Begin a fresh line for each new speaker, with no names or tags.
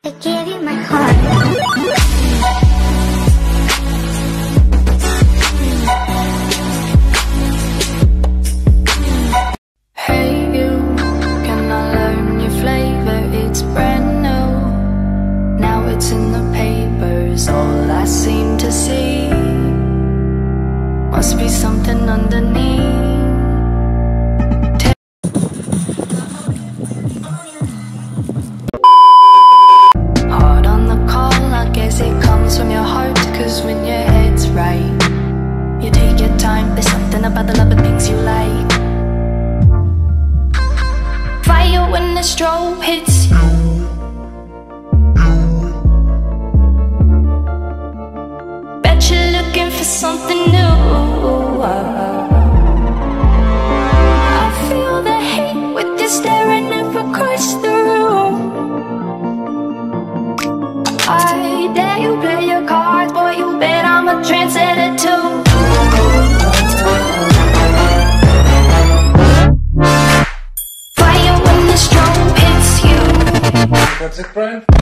I gave you my heart.
Hey you, can I learn your flavor? It's brand new. Now it's in the papers, all I seem to see. Must be something underneath. Hard on the call, I guess it comes from your heart. Cause when your head's right, you take your time. There's something about the love of things you like. Fire when the strobe hits you. Bet you're looking for something new. I feel the hate with you staring across the room. I dare you play your cards, boy, you bet I'm a trendsetter too. Fire when the strobe hits you.
That's it, Brian?